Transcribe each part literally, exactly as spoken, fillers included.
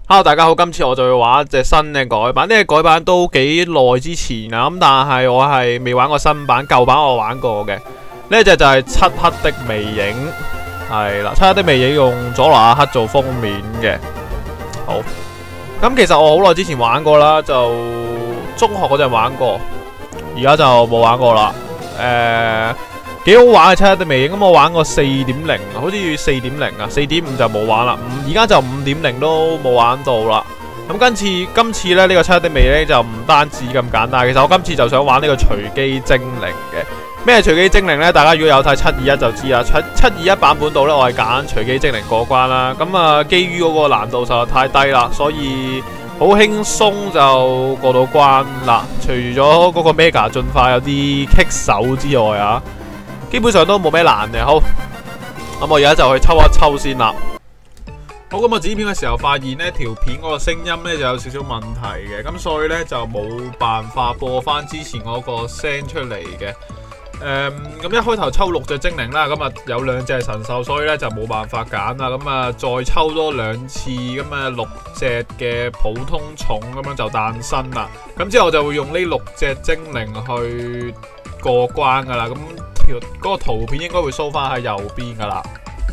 Hello， 大家好，今次我就會玩一隻新嘅改版，呢個改版都幾耐之前啦，咁但係我係未玩過新版，舊版我玩過嘅。呢隻就係漆黑的魅影，係啦，漆黑的魅影用佐羅亞克做封面嘅。好，咁其實我好耐之前玩過啦，就中學嗰陣玩過，而家就冇玩過啦。誒、呃。幾好玩嘅漆黑的魅影，咁我玩過四點零，好似四點零啊，四點五就冇玩啦。而家就五點零都冇玩到啦。咁今次今次咧呢、這個漆黑的魅影就唔單止咁簡單，其實我今次就想玩呢個隨機精靈嘅。咩隨機精靈呢？大家如果有睇七二一就知啦。七七二一版本度呢，我係揀隨機精靈過關啦。咁啊，基於嗰個難度實在太低啦，所以好輕鬆就過到關啦。除咗嗰個 Mega 進化有啲棘手之外啊。基本上都冇咩難嘅，好，咁我而家就去抽一抽先啦。好，咁我剪片嘅時候發現呢條片嗰個聲音呢就有少少問題嘅，咁所以呢就冇辦法播翻之前嗰個聲出嚟嘅。誒、嗯，咁一開頭抽六隻精靈啦，咁啊有兩隻神獸，所以呢就冇辦法揀啦。咁啊再抽多兩次，咁啊六隻嘅普通寵咁樣就誕生啦。咁之後我就會用呢六隻精靈去過關噶啦，咁。嗰個圖片應該會 show 翻喺右邊噶啦。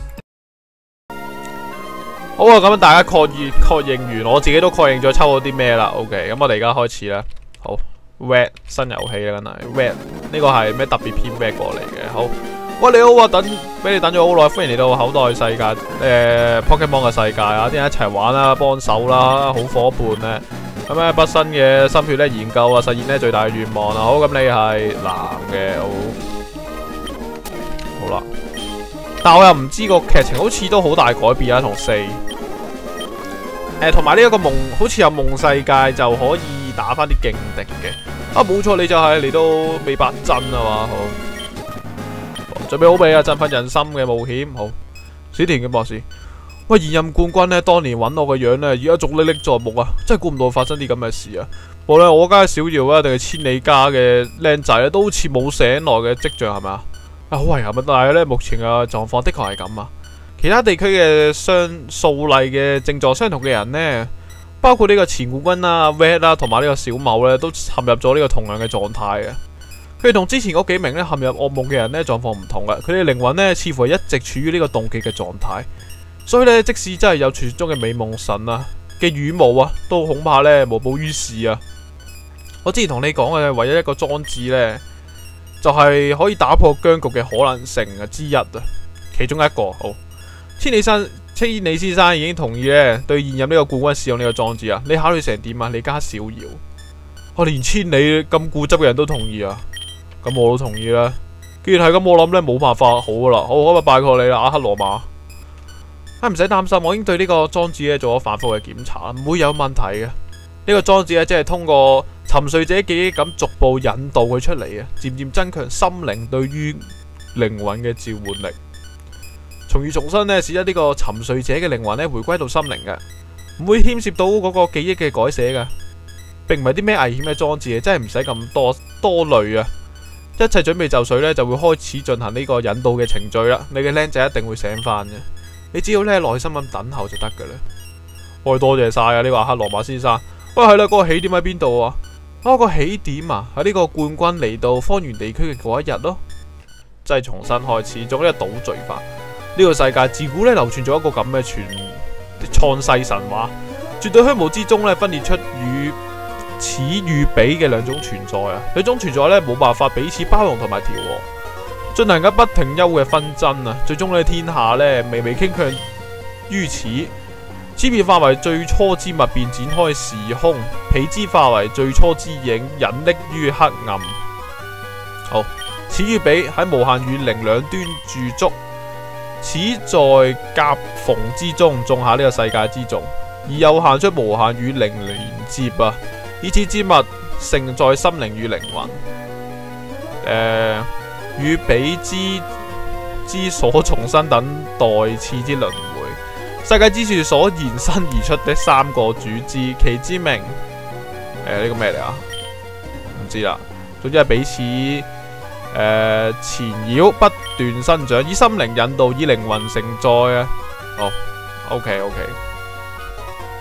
好啊，咁大家確認確認完，我自己都確認咗抽到啲咩啦。OK， 咁我哋而家開始啦。好 ，Red 新遊戲啦，真係 Red 呢個係咩特別篇 Red 過嚟嘅。好，喂你好啊，等俾你等咗好耐，歡迎嚟到口袋世界誒、呃、Pokemon 嘅世界啊！啲人一齊玩啦，幫手啦，好伙伴咧。咁咧，畢生嘅心血咧研究啊，實現咧最大嘅願望啊！好，咁你係男嘅，好。好啦，但我又唔知個劇情好似都好大改變啊，同四誒，同埋呢一個夢，好似有夢世界就可以打翻啲勁敵嘅。啊，冇錯，你就係嚟到美白鎮啊嘛，好，準備好未啊？振奮人心嘅冒險，好。小田嘅博士，喂，現任冠軍呢，當年揾我個樣呢，而家仲歷歷在目啊！真係估唔到發生啲咁嘅事啊！無論我家小瑤啊，定係千里家嘅靚仔咧，都好似冇醒來嘅跡象，係咪啊？啊，好遺憾啊！但係咧，目前嘅狀況的確係咁啊。其他地區嘅相數例嘅症狀相同嘅人呢，包括呢個前冠軍啦、Red 啦，同埋呢個小某呢，都陷入咗呢個同樣嘅狀態嘅。佢哋同之前嗰幾名呢陷入噩夢嘅人呢狀況唔同嘅，佢哋靈魂呢似乎係一直處於呢個凍結嘅狀態。所以呢，即使真係有傳說中嘅美夢神啊嘅羽毛啊，都恐怕呢無補於事啊。我之前同你講嘅唯一一個裝置呢，就係可以打破僵局嘅可能性啊之一啊，其中一個好。千里山千里先生已經同意咧，對現任呢個冠軍使用呢個裝置啊。你考慮成點啊？你家小瑤，我連千里咁固執嘅人都同意啊，咁我都同意啦。既然係咁，我諗咧冇辦法好噶啦。好，咁啊拜託你啦，阿克羅馬。啊，唔使擔心，我已經對呢個裝置咧做咗反覆嘅檢查，唔會有問題嘅。呢個裝置咧，即係通過沉睡者記憶咁逐步引導佢出嚟啊，漸漸增強心靈對於靈魂嘅召喚力，從而重新咧使得呢個沉睡者嘅靈魂咧回歸到心靈嘅，唔會牽涉到嗰個記憶嘅改寫嘅，並唔係啲咩危險嘅裝置，真係唔使咁多多慮啊！一切準備就緒咧，就會開始進行呢個引導嘅程序啦。你嘅僆仔一定會醒翻嘅，你只要咧耐心咁等候就得噶啦。我多謝晒啊！呢個阿克羅馬先生。喂，係啦，嗰個起點喺邊度啊？嗰個起點啊，喺呢個冠軍嚟到方圓地區嘅嗰一日咯，即係重新開始，做呢個倒敘法。呢個世界自古咧流傳咗一個咁嘅傳創世神話，絕對虛無之中咧分裂出與此與彼嘅兩種存在啊！兩種存在咧冇辦法彼此包容同埋調和，進行緊不停休嘅紛爭啊！最終咧天下咧微微傾向於此。此變化為最初之物，便展開時空；彼之化為最初之影，隱匿於黑暗。好，此與彼喺無限與零兩端駐足，此在夾縫之中種下呢個世界之種，而又限出無限與零連接啊！以此之物盛在心靈與靈魂，誒、呃，與彼之之所重新等待次之輪迴。世界之樹所延伸而出的三個主枝，其之名，誒、呃、呢、這個咩嚟啊？唔知啦。總之係彼此誒纏繞，不斷生長，以心靈引導，以靈魂承載啊。哦 ，OK OK。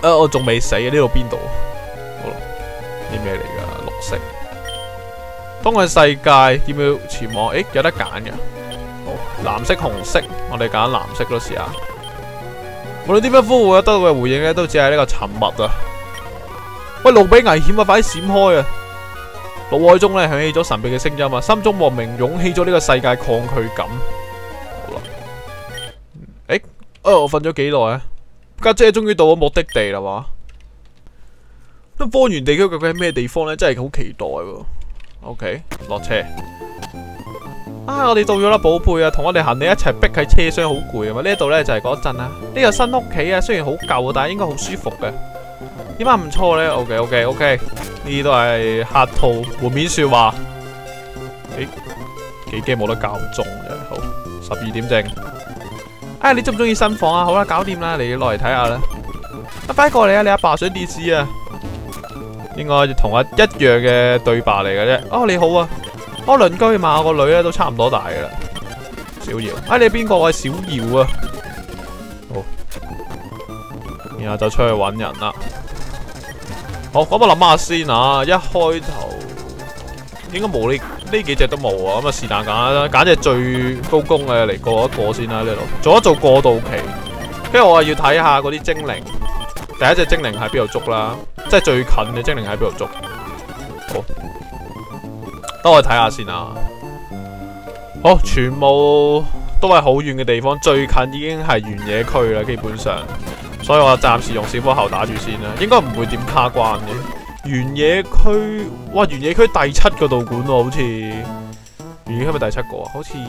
啊，我仲未死啊！呢度邊度？好啦，啲咩嚟㗎？綠色。當佢世界要唔要前往？誒，有得揀㗎。好，藍色、紅色，我哋揀藍色咯，試下。無論點樣呼喚，得到嘅回應咧，都只係呢個沉默啊！喂，路比危險啊！快啲閃開啊！腦海中咧響起咗神秘嘅聲音啊，心中莫名湧起咗呢個世界抗拒感。好啦，誒，啊，我瞓咗幾耐啊？家姐終於到咗目的地啦嘛！咁方圓地區究竟係咩地方咧？真係好期待喎。OK， 落車。啊，我哋到咗啦，寶貝啊，同我哋行李一齊逼喺車廂，好攰啊嘛！呢度咧就係嗰陣啊，呢個新屋企啊，雖然好舊啊，但係應該好舒服嘅。點解唔錯咧 ？OK OK OK， 呢啲都係客套門面說話。誒，幾驚冇得教鐘嘅，好，十二點正。哎，你中唔中意新房啊？好啦，搞掂啦，你落嚟睇下啦。啊，快過嚟啊！你阿爸上電視啊！應該同我一樣嘅對白嚟嘅啫。哦，你好啊，我鄰居嘛，我個女咧都差唔多大噶啦。小瑤，哎，你邊個？我係小瑤啊。好，然後就出去搵人啦。好，咁我諗下先啊。一開頭應該冇呢呢幾隻都冇啊。咁啊，是但揀啦，揀隻最高攻嘅嚟過一過先啦。呢度做一做過渡期，跟住我啊要睇下嗰啲精靈，第一隻精靈喺邊度捉啦，即係最近嘅精靈喺邊度捉。好，等我睇下先啊。好，全部都係好遠嘅地方，最近已經係原野區啦，基本上。所以我暫時用小火猴打住先啦，應該唔會點卡關嘅。原野區，哇！原野區第七個道館喎，好似原野區咪第七個啊？好似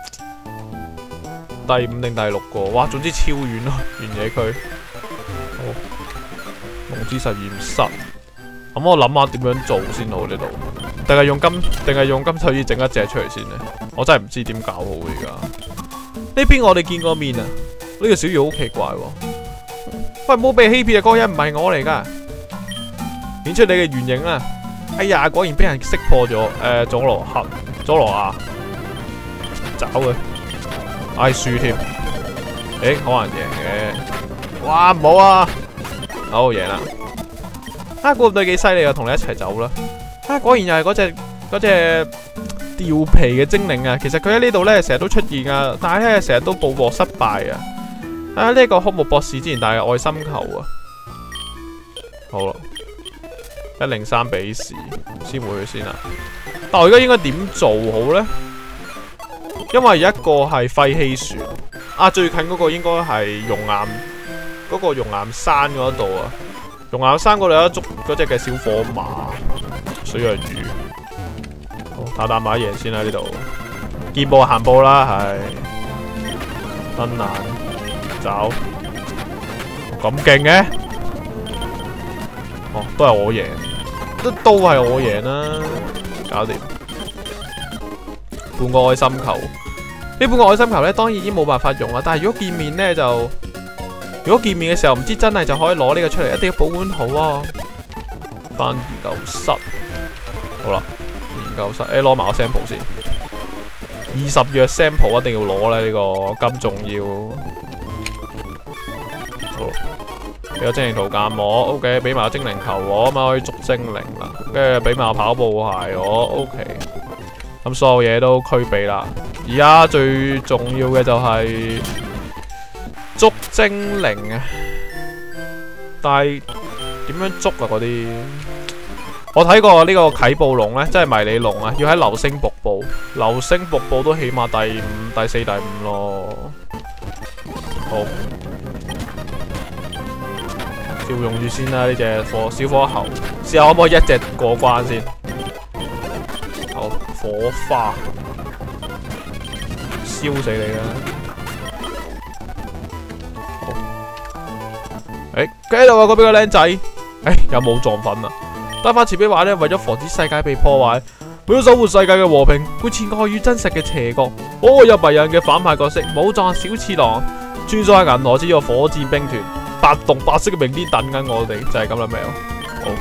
第五定第六個，哇！總之超遠咯，原野區。好，夢之實驗室。咁我諗下點樣做先好呢度？定係用金？定係用金手指整一隻出嚟先呢？我真係唔知點搞好而家。呢邊我哋見過面啊！呢個小魚好奇怪喎。喂，冇被欺騙啊！嗰個人唔係我嚟噶，顯出你嘅原形啊！哎呀，果然俾人識破咗。誒、呃，佐羅克，佐羅亞，找佢，唉輸添。誒，可能贏嘅。哇，唔好啊！好贏啦！啊，估唔到幾犀利啊！同你一齊走啦！啊，果然又係嗰隻嗰隻掉皮嘅精靈啊！其實佢喺呢度咧，成日都出現啊，但係咧成日都捕獲失敗啊！啊！呢、這個枯木博士之前帶嘅愛心球啊，好啦，一零三比時先回去先啦。但我而家應該點做好呢？因為一個係廢棄船，啊最近嗰個應該係熔岩嗰、那個熔岩山嗰度啊。熔岩山嗰度有一捉嗰隻嘅小火馬、水藥魚。好，打打埋嘢先啦呢度。見步行步啦，係困難。走咁勁嘅，哦，都係我贏，都都係我贏啦，搞掂。半個愛心球，呢半個愛心球咧，當然已經冇辦法用啦。但係如果見面咧，就如果見面嘅時候唔知真係就可以攞呢個出嚟，一定要保管好啊。翻研究室，好啦，研究室，誒，攞埋個 sample 先，二十藥 sample 一定要攞咧，呢、這個咁重要。俾個精靈圖鑑我 ，OK， 俾埋個精靈球我，咁啊可以捉精靈啦。跟住俾埋個跑步鞋我 ，OK。咁所有嘢都具備啦。而家最重要嘅就係捉精靈啊！但係點樣捉啊？嗰啲我睇過呢個啟暴龍咧，即係迷你龍啊，要喺流星瀑布，流星瀑布都起碼第五、第四、第五咯。好。要用住先啦，呢隻火小火猴，試下可唔可以一隻過關先？好，火花，燒死你啦！好，誒，喺度啊，嗰邊個僆仔，誒，有冇撞粉啊？得翻前邊話咧，為咗防止世界被破壞，為咗守護世界嘅和平，會切割與真實嘅邪惡。哦，有迷人嘅反派角色，武藏小次郎，穿梭喺銀河之個火箭兵團。八棟白色嘅明天等緊我哋，就係咁啦，喵！好，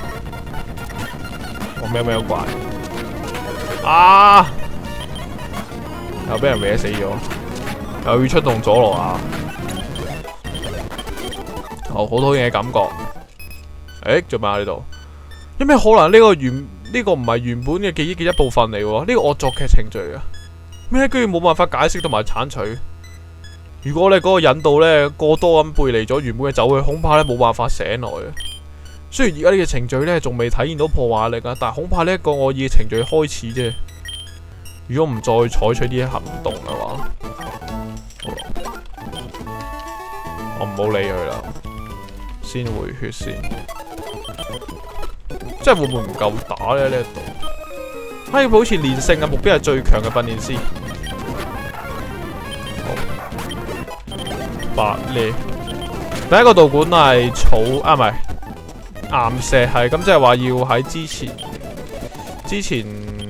我喵喵怪啊！又俾人搲死咗，又要出動佐羅亞。 好好討厭嘅感覺。誒，做咩喺呢度？有咩可能呢個原呢、呢個唔係原本嘅記憶嘅一部分嚟喎？呢、呢個惡作劇程序啊！咩居然冇辦法解釋同埋剷除？如果你嗰個引導呢過多咁背離咗原本嘅走向，恐怕呢冇辦法醒來啊！雖然而家呢個程序呢仲未體現到破壞力啊，但係恐怕呢一個惡意嘅程序開始啫。如果唔再採取啲行動嘅話，我唔好理佢啦，先回血先。即係會唔會唔夠打咧？呢一度，可以保持連勝嘅目標係最強嘅訓練師。好，八呢？第一個道館係草啊，唔係岩石係咁，即係話要喺之前之前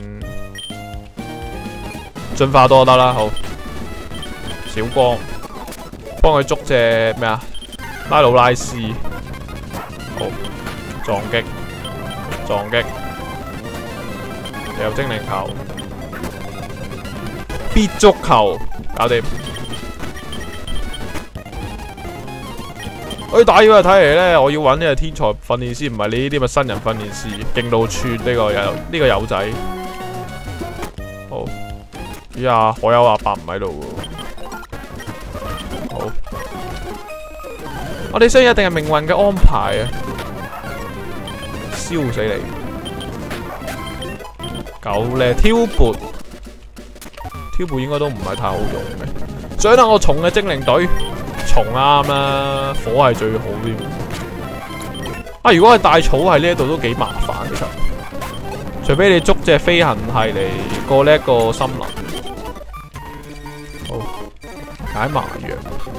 進化多得啦。好，小光幫佢捉隻咩啊？拉魯拉斯，好撞擊。撞擊，有精靈球，必足球，搞掂。佢打妖啊！睇嚟咧，我要揾呢個天才訓練師，唔係你呢啲咪新人訓練師，勁到串呢個友呢、呢個友仔。好，依家海友阿伯唔喺度喎。好，我哋相信一定係命運嘅安排啊！燒死你！狗咧挑撥，挑撥應該都唔係太好用嘅。想得我蟲嘅精靈隊，蟲啱啦，火係最好添。啊，如果係帶草喺呢一度都幾麻煩其實，除非你捉隻飛行係嚟過呢一個森林。好，解麻藥，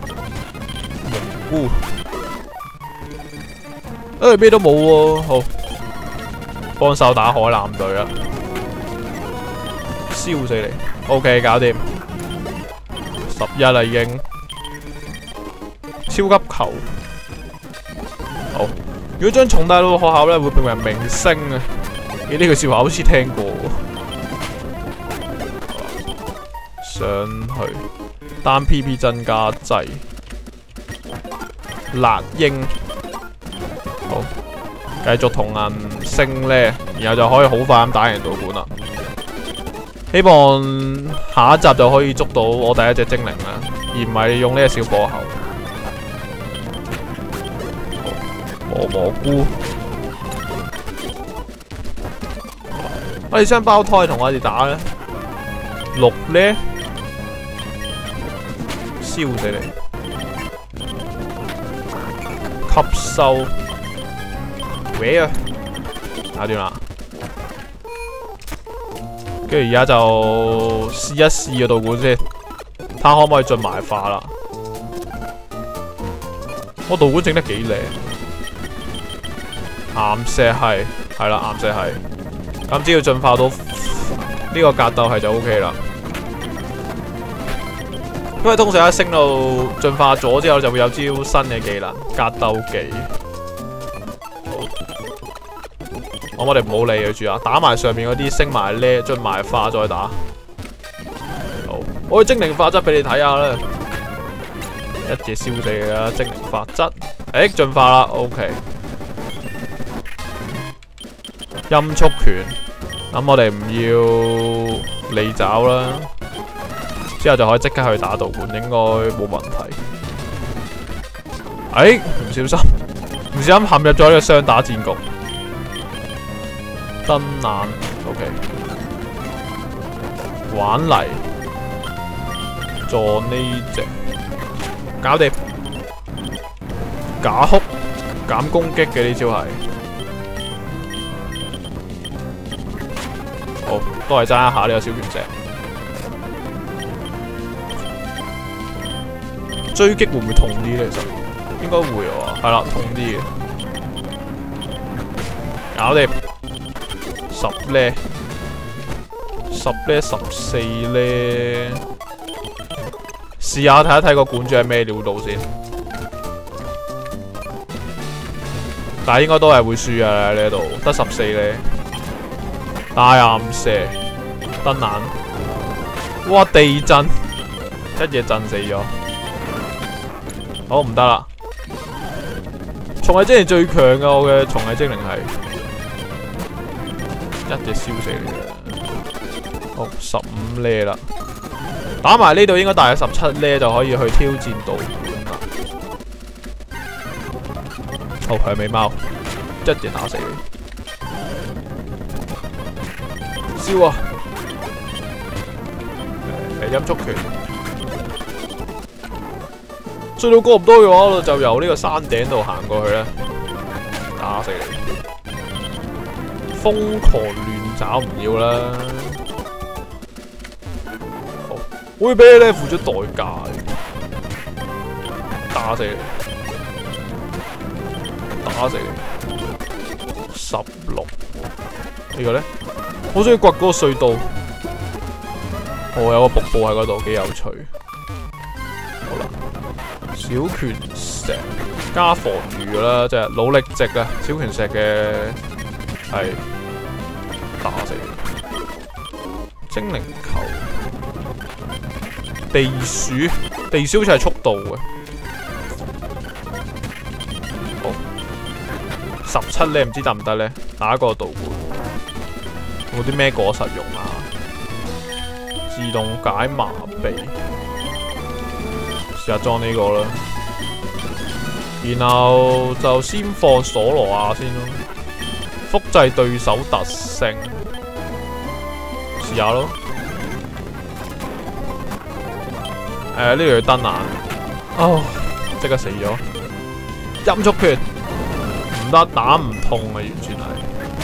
蘑菇，誒咩都冇喎，好。幫手打海艦隊啊！燒死你 ！OK， 搞掂，十一啦已經。超級球，好。如果將蟲帶到學校咧，會變為明星啊！咦，呢句笑話好似聽過。上去單 P P 增加劑，辣鷹，好。繼續同人升呢，然後就可以好快咁打贏道館啦。希望下一集就可以捉到我第一隻精靈啦，而唔係用呢個小火猴。磨蘑菇，我哋雙胞胎同我哋打咧，六呢，燒死你，吸收。搲啊！打掂啦，跟住而家就試一試個道館先，睇下可唔可以進埋化啦。我道館整得幾靚，岩石係係啦，岩石係，咁只要進化到呢個格鬥係就 O K 啦。因為通常一升到進化咗之後，就會有招新嘅技能，格鬥技。我我哋唔好理佢住啊，打埋上面嗰啲升埋呢，進埋化再打。好，我去精靈法則俾你睇下啦，一隻燒死你啦！精靈法則，誒，進化啦 ，OK。音速拳，咁我哋唔要利爪啦，之後就可以即刻去打道館，應該冇問題。誒，唔小心，唔小心陷入咗呢個雙打戰局。燈眼 ，OK， 玩泥，做呢隻，搞掂，假哭，減攻擊嘅呢招係，好，都係爭一下呢個小拳石，追擊會唔會痛啲咧？其實應該會喎，係啦，痛啲嘅，搞掂。十咧，十咧，十四咧，試下睇一睇個館長係咩料到先。但係應該都係會輸啊！呢度得十四咧，大岩蛇，燈眼，哇！地震，一嘢震死咗。好唔得啦， 蟲蟻精靈最強噶，我嘅蟲蟻精靈係一隻燒死你嘅。好，十五呢啦，打埋呢度應該大約十七呢就可以去挑戰道館啦。好，響尾貓，一嘢打死你。燒啊！誒，音速拳。追到過唔多嘅話，我就由呢個山頂度行過去咧，打死你！瘋狂亂找唔要啦，好會俾你咧付出代價，打死你！打死你！十六呢個咧，好中意掘嗰個隧道，哦有個瀑布喺嗰度，幾有趣。好啦。小拳石加防禦啦，即係努力值啊！小拳石嘅係打死精靈球，地鼠地鼠好似係速度嘅，好十七咧，唔知得唔得咧？打一個道館，有冇啲咩果實用啊？自動解麻痹。試下裝呢個啦，然後就先放索羅亞先咯，複製對手特性，試下咯。誒呢度要燈眼，哦，即刻死咗，音速拳唔得，打唔痛啊，完全係。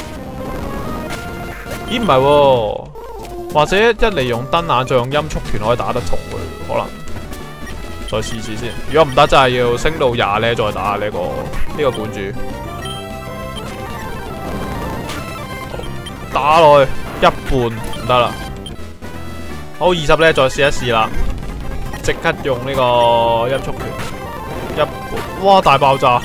咦唔係喎，或者一嚟用燈眼，再用音速拳可以打得痛佢，可能。再試試先，如果唔得，真係要升到廿咧，再打呢、這個呢、這個館主。打落去一半唔得啦，好二十咧，再試一試啦，即刻用呢個音速拳一半，哇大爆炸！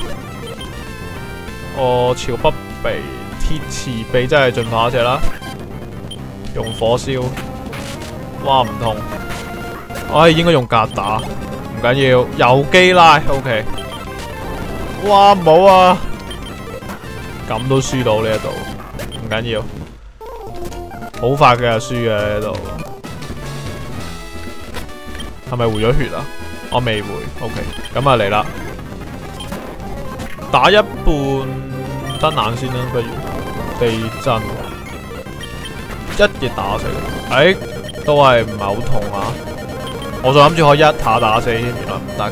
哦，潮北鼻、鐵池鼻真係進化一隻啦，用火燒，哇唔痛，唉應該用格打。唔緊要，有機拉 ，OK。哇，冇啊，咁都輸到呢一度，唔緊要，好快嘅輸嘅呢度。係咪回咗血啊？我未回 ，OK。咁啊嚟啦，打一半燈眼先啦，不如地震，一嘢打死你。哎，都係唔係好痛啊？我仲諗住可以一下打死，原來唔得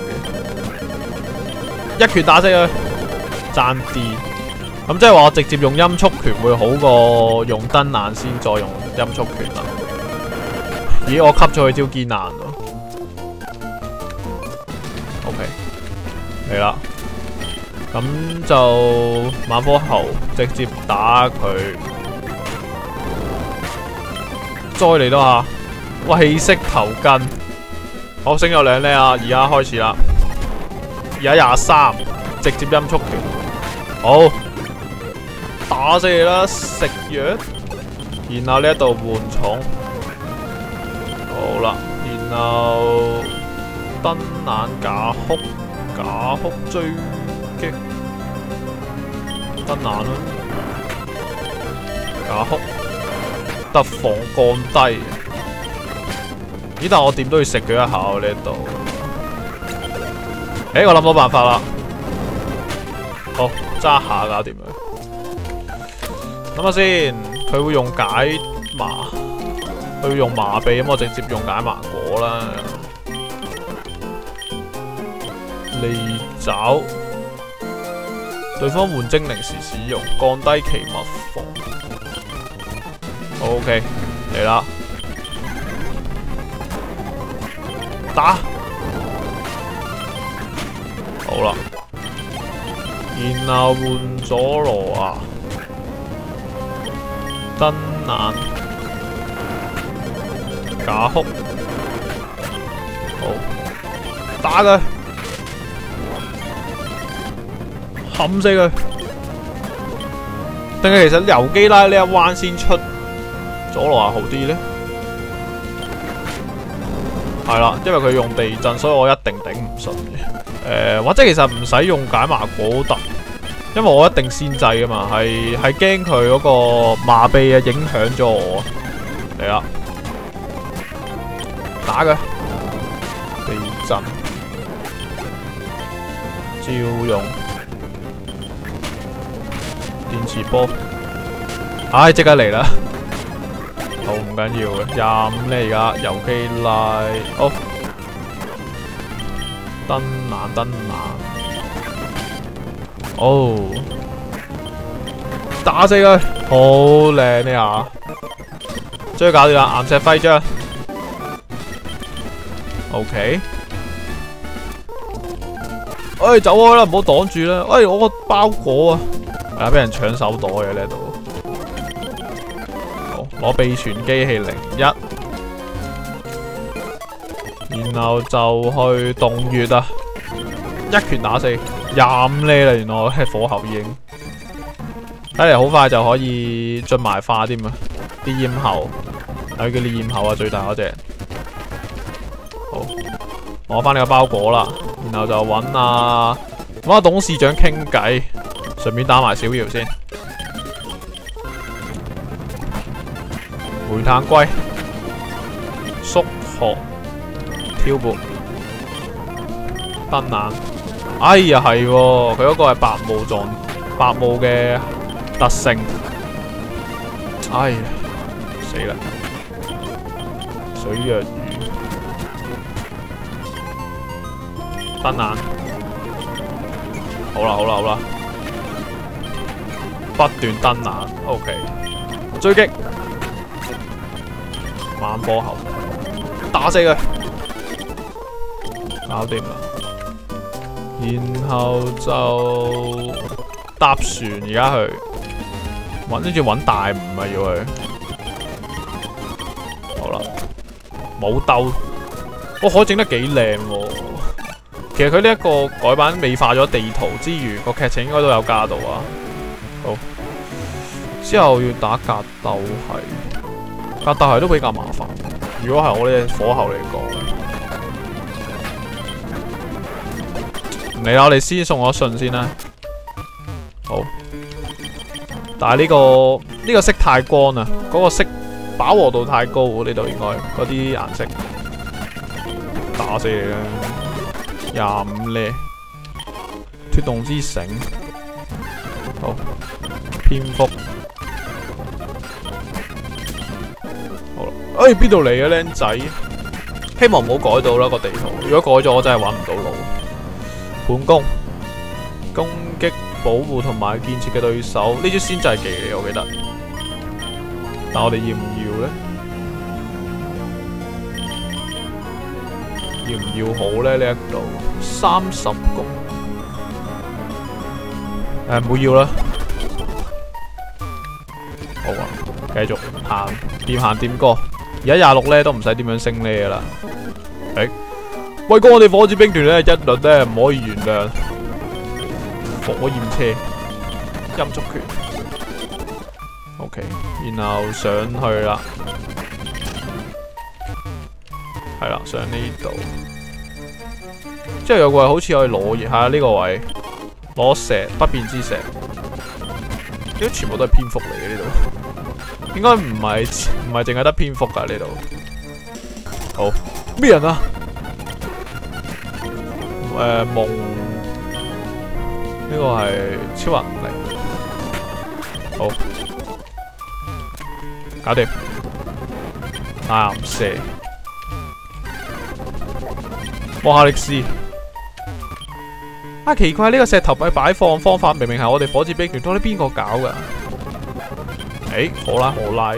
嘅，一拳打死佢，爭啲。咁即係話我直接用音速拳會好過用燈眼先再用音速拳啦。咦，我吸咗佢招堅硬咯。OK， 嚟啦。咁就猛火猴直接打佢，再嚟多下。哇，氣息頭巾。好，升咗兩呢啊！而家開始啦，而家廿三，直接音速拳，好打死你啦！食藥，然後呢一度換重，好啦，然後燈眼假哭，假哭追擊，燈眼啦，假哭，特防降低。咦！但我點都要食佢一下喎呢度。誒，我諗到辦法啦。好，揸下搞掂佢。諗下先，佢會用解麻，佢會用麻痹，咁我直接用解麻果啦。利爪，對方換精靈時使用，降低其物防。OK， 嚟啦。打好啦，然後換佐羅啊，燈眼假哭，好打佢，冚死佢，定係其實游基拉呢一彎先出佐羅啊好啲咧？係啦，因為佢用地震，所以我一定頂唔順嘅。誒、呃，或者其實唔使用，用解麻果得， 因為我一定先制噶嘛，係係驚佢嗰個麻痹啊影響咗我。嚟啦，打佢地震，照用電磁波。唉，即刻嚟啦！好唔緊要嘅，廿五咧而家遊機拉，哦，燈難燈難，哦，打死佢，好靚呢下，終於搞掂啦！岩石徽章 ，OK， 哎，走開啦，唔好擋住啦！哎，我個包裹啊，啊，俾人搶手袋嘅呢度。攞秘傳機器零一，然後就去洞穴啊！一拳打死廿五呢啦，原來我係火候已經，睇嚟好快就可以進埋化添啊！啲咽喉，睇佢啲咽喉啊，最大嗰隻。好，攞翻呢個包裹啦，然後就揾啊揾阿董事長傾偈，順便打埋小瑤先。煤炭龜、縮殼、挑撥、燈眼，哎呀係喎，佢嗰個係白霧狀、白霧嘅特性，哎呀死啦！水若魚、燈眼，好啦好啦好啦，不斷燈眼 ，OK， 追擊。慢波後打死佢，搞掂啦。然後就搭船而家去揾，跟住揾大吳啊要去。好啦，冇兜，我可以整得幾靚喎。其實佢呢一個改版美化咗地圖之餘，個劇情應該都有加到啊。好，之後要打格鬥係。格鬥係都比較麻煩，如果係我呢隻火候嚟講，嚟啦，我哋先送我信先啦。好，但係呢、這個呢、這個色太光啊，嗰、那個色飽和度太高，呢度應該嗰啲顏色打死你啦！廿五咧，脫動之繩，好，蝙蝠。哎，邊度嚟嘅僆仔？希望唔好改到啦個地圖。如果改咗，我真係揾唔到路。盤攻、攻擊、保護同埋建設嘅對手，呢招先制技嚟，我記得。但我哋要唔要呢？要唔要好呢？呢一度三十攻，誒唔好要啦。好啊，繼續行，掂行掂過。而家廿六咧都唔使點樣升呢噶啦。誒，喂，哥，我哋火箭兵團咧一律咧唔可以原諒火焰車音速拳。OK， 然後上去啦，係啦，上呢度。之後有個位好似可以攞嘢，係啊呢個位攞石不變之石，呢啲全部都係蝙蝠嚟嘅呢度。應該唔係唔係淨係得蝙蝠噶呢度。好，咩人啊？誒、呃、夢呢、這個係超人力。好，搞掂。岩蛇，摩哈力斯。啊，奇怪，呢、這個石頭嘅擺放方法明明係我哋火箭兵團，到底邊個搞噶？誒，可拉可拉，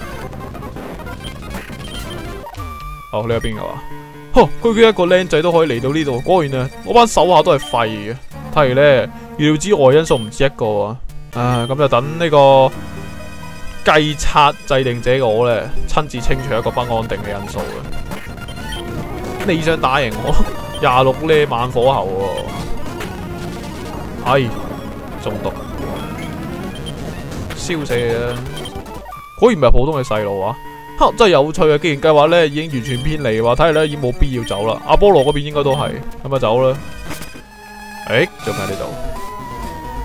哦，呢個邊個啊？呵，居居一個僆仔都可以嚟到呢度，果然啊，我班手下都係廢嘅。睇嚟咧，預料之外因素唔止一個啊！啊，咁就等呢個計策制定者嘅我咧，親自清除一個不安定嘅因素啊！你想打贏我？廿六呢猛火候喎，哎，中毒。燒死你啦！果然唔係普通嘅細路啊！哈，真係有趣啊！既然計劃咧已經完全偏離嘅話，睇嚟咧已經冇必要走啦。阿波羅嗰邊應該都係，咁咪走啦。誒，仲喺呢度，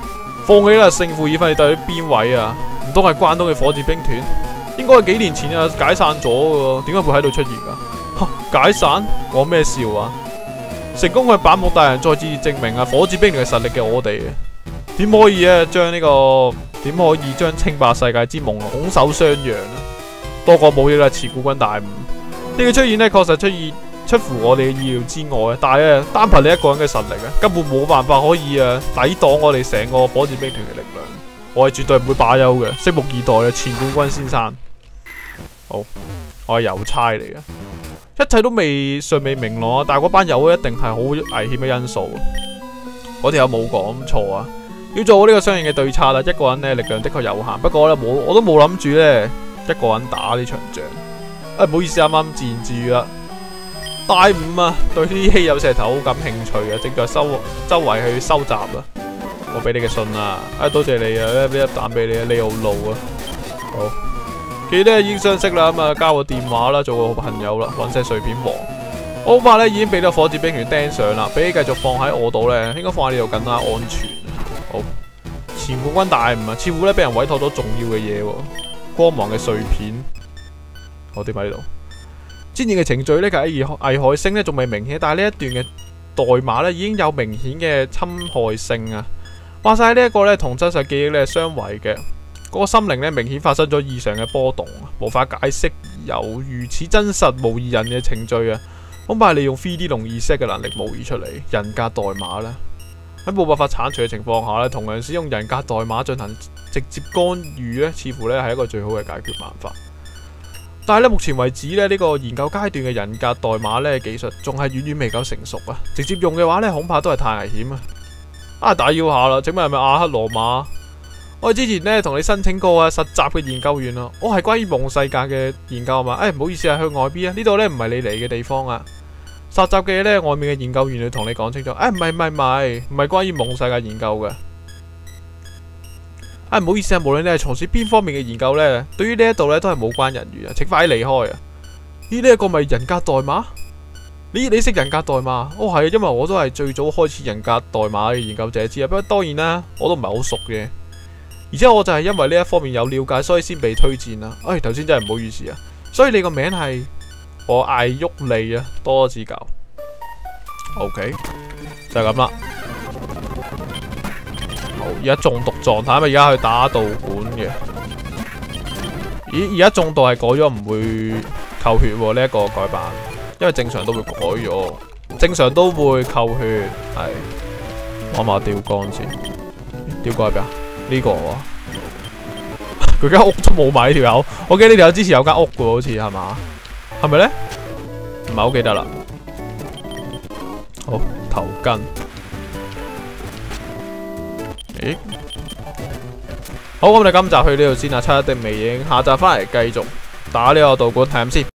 放棄啦，勝負已分，你到底邊位啊？唔通係關東嘅火箭兵團？應該係幾年前啊解散咗嘅，點解會喺度出現噶？解散？講咩笑啊？成功嘅板木大人再次證明啊，火箭兵團嘅實力嘅我哋，點可以啊將呢個點可以將稱霸世界之夢拱手相讓啊？多過冇益啦，持股軍大五呢個出現呢，確實出現出乎我哋嘅意料之外啊！但係啊，單憑你一個人嘅實力啊，根本冇辦法可以啊抵擋我哋成個火箭兵團嘅力量。我係絕對唔會罷休嘅，拭目以待啊！前冠軍先生，好，我係郵差嚟嘅。一切都未尚未明朗，但係嗰班友一定係好危險嘅因素。嗰條友冇講錯啊！要做好呢個相應嘅對策啦。一個人呢力量的確有限，不過咧冇我都冇諗住呢一個人打呢場仗。啊，唔好意思，啱啱自言自語啦。大五啊，對呢啲稀有石頭好感興趣啊，正在收周圍去收集啊。我俾你嘅信啊，啊多謝你啊，俾一啖俾你啊，你好路啊，好。記得已經相識啦，咁啊交個電話啦，做個好朋友啦，隕石碎片王。我好怕咧已經俾咗火箭兵團釘上啦，比起繼續放喺我度咧，應該放喺呢度更加安全。好，前冠軍大吳啊，似乎咧俾人委託咗重要嘅嘢喎，光芒嘅碎片。好，點喺呢度？戰役嘅程序咧，喺危害性咧仲未明顯，但係呢一段嘅代碼咧已經有明顯嘅侵害性啊。話晒呢一個咧同真實記憶咧相違嘅。嗰個心靈咧明顯發生咗異常嘅波動，無法解釋有如此真實模擬人嘅程序啊！恐怕係利用 三 D 龍意識嘅能力模擬出嚟人格代碼啦。喺冇辦法鏟除嘅情況下咧，同樣使用人格代碼進行直接干預咧，似乎咧係一個最好嘅解決辦法。但係咧，目前為止咧，呢個研究階段嘅人格代碼咧技術仲係遠遠未夠成熟啊！直接用嘅話咧，恐怕都係太危險啊！啊，打擾下啦，請問係咪阿克羅馬？我之前咧同你申請過啊，實習嘅研究員啊，我係關於夢世界嘅研究啊嘛。誒，唔好意思啊，去外邊啊，呢度咧唔係你嚟嘅地方啊。實習嘅嘢咧，外面嘅研究員要同你講清楚。誒，唔係唔係唔係，唔係關於夢世界研究嘅。誒，唔好意思啊，無論你係從事邊方面嘅研究咧，對於呢一度咧都係冇關人員啊，請快啲離開啊！咦，呢一個咪人格代碼？你你識人格代碼？哦係啊，因為我都係最早開始人格代碼嘅研究者之一，不過當然啦，我都唔係好熟嘅。而且我就係因為呢一方面有了解，所以先被推薦啦。唉，頭先真係唔好意思啊。所以你個名係我艾旭利啊，多多指教。OK，就係咁啦。好，而家中毒狀態，咪而家去打道館嘅。咦，而家中毒係改咗唔會扣血喎，呢一個改版，因為正常都會改咗，正常都會扣血。係，我買吊杆先，吊杆喺邊啊？呢個啊，佢間屋都冇埋呢條友，我記得呢條友之前有間屋嘅，好似係嘛？係咪咧？唔係好記得啦。好，頭巾。咦？好，咁我哋今集去呢度先啦，七一的微影，下集翻嚟繼續打呢個道館睇下先。